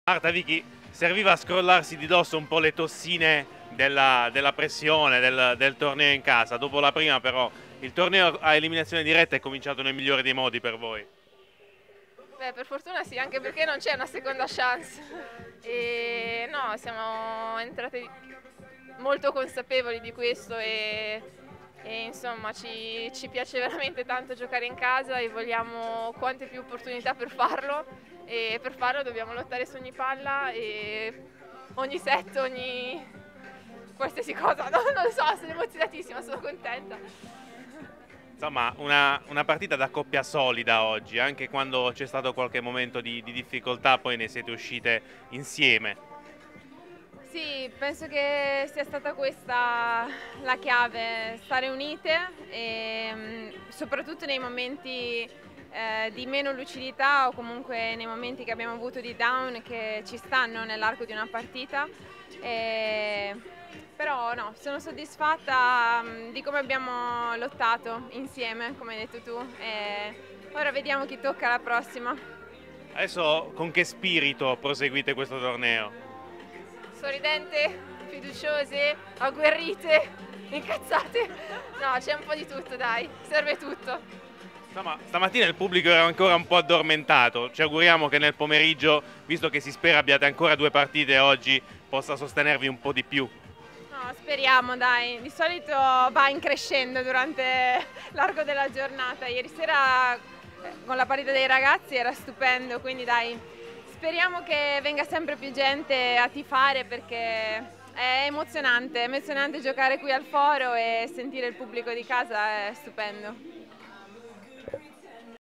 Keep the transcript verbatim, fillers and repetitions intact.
Marta, Vicky, serviva a scrollarsi di dosso un po' le tossine della, della pressione del, del torneo in casa. Dopo la prima, però, il torneo a eliminazione diretta è cominciato nel migliore dei modi per voi. Beh, per fortuna sì, anche perché non c'è una seconda chance. E no, siamo entrate molto consapevoli di questo e, e insomma ci, ci piace veramente tanto giocare in casa e vogliamo quante più opportunità per farlo e per farlo dobbiamo lottare su ogni palla e ogni set, ogni qualsiasi cosa, no, non lo so, sono emozionatissima, sono contenta. Insomma, una, una partita da coppia solida oggi, anche quando c'è stato qualche momento di, di difficoltà, poi ne siete uscite insieme. Sì, penso che sia stata questa la chiave, stare unite e mm, soprattutto nei momenti eh, di meno lucidità o comunque nei momenti che abbiamo avuto di down che ci stanno nell'arco di una partita. E però no, sono soddisfatta mm, di come abbiamo lottato insieme, come hai detto tu, e ora vediamo chi tocca la prossima. Adesso con che spirito proseguite questo torneo? Sorridente, fiduciose, agguerrite, incazzate. No, c'è un po' di tutto, dai, serve tutto. Insomma, stamattina il pubblico era ancora un po' addormentato. Ci auguriamo che nel pomeriggio, visto che si spera abbiate ancora due partite oggi, possa sostenervi un po' di più. No, speriamo, dai. Di solito va in crescendo durante l'arco della giornata. Ieri sera eh, con la partita dei ragazzi era stupendo, quindi dai, speriamo che venga sempre più gente a tifare perché è emozionante, è emozionante giocare qui al Foro e sentire il pubblico di casa è stupendo.